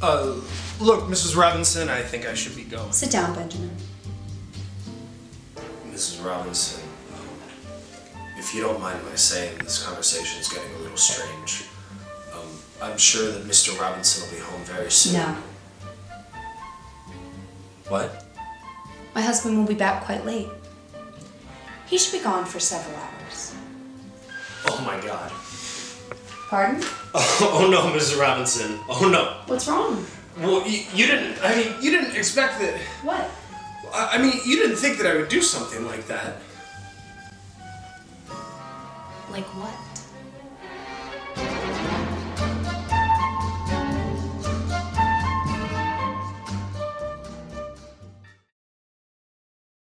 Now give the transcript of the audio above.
Look, Mrs. Robinson, I think I should be going. Sit down, Benjamin. Mrs. Robinson, if you don't mind my saying, this conversation is getting a little strange. I'm sure that Mr. Robinson will be home very soon. No. What? My husband will be back quite late. He should be gone for several hours. Oh my God. Pardon? Oh no, Mrs. Robinson. Oh no. What's wrong? Well, you didn't expect that... What? I mean, you didn't think that I would do something like that. Like what?